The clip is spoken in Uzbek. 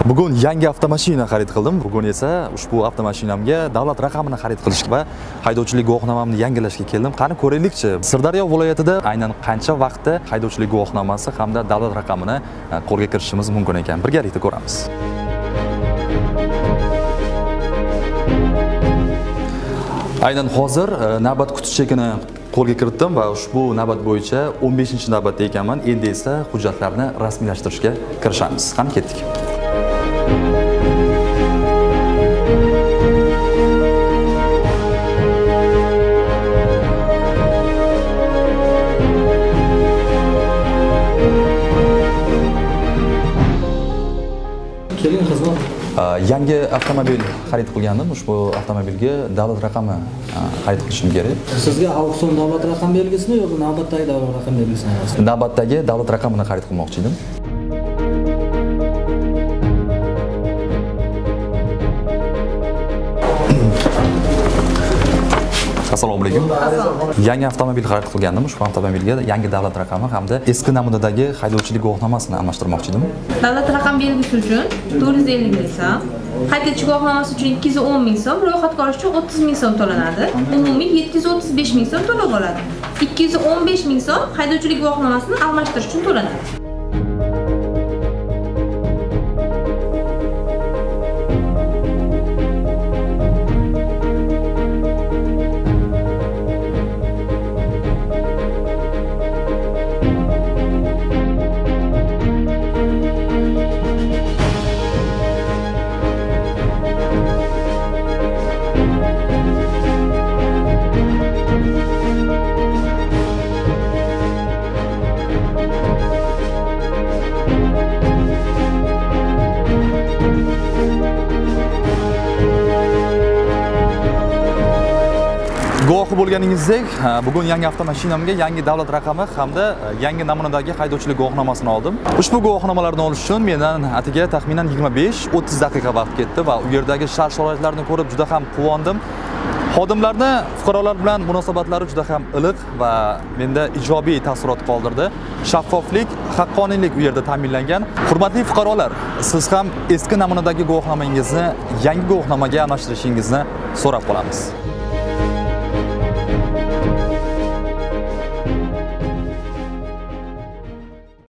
Bugun yangi avtomashina xarid qildim. Bugun esa ushbu avtomashinamga davlat raqamini xarid qilish va haydovchilik guvohnomamni yangilashga keldim. Qani ko'raylikchi, Sirdaryo viloyatida aynan qancha vaqtda haydovchilik guvohnomasi hamda davlat raqamini qo'lga kiritishimiz mumkin ekan. Birgalikda ko'ramiz. Aynan hozir navbat kutish chekini qo'lga kiritdim va ushbu navbat bo'yicha 15-navbatda ekanman. Endi esa hujjatlarni rasmiylashtirishga kirishamiz. Qani ketdik. Keling xizmat. Yangi avtomobil xarid qilgandim. Ushbu avtomobilga davlat raqami xarid qilishim kerak. Sizga auksion davlat raqam belgisimi yoki navbatdagi davlat raqam belgisimi? Navbatdagi davlat raqamini xarid qilmoqchi edim. Assalomu alaykum. Yangi avtomobil xarid qilgandim. Ushbu avtomobilga yangi davlat raqami hamda eski namunadagi haydovchilik guvohnomasini almashtirmoqchi edim. Davlat raqam belgisi uchun 450 ming so'm, haydovchi guvohnomasi uchun 210 ming so'm, ro'yxatga olish uchun 30 ming so'm to'lanadi. Umumiy 735 ming so'm to'lab oladi. 215 ming so'm haydovchilik guvohnomasini almashtirish uchun to'lanadi. Guvohi bo'lganingizdek, bugun yangi avtomashinamga yangi davlat raqami hamda yangi namunadagi haydovchilik guvohnomasini oldim. Ushbu guvohnomalarni olish uchun mendan atiga taxminan 25-30 daqiqa vaqt ketdi va u yerdagi shart-sharoitlarni ko'rib juda ham quvondim. Xodimlarni fuqarolar bilan munosabatlari juda ham iliq va menda ijobiy taassurot qoldirdi. Shaffoflik, haqqoniylik u yerda ta'minlangan. Hurmatli fuqarolar, siz ham eski namunadagi guvohnomangizni yangi guvohnomaga almashtirishingizni so'rab qolamiz.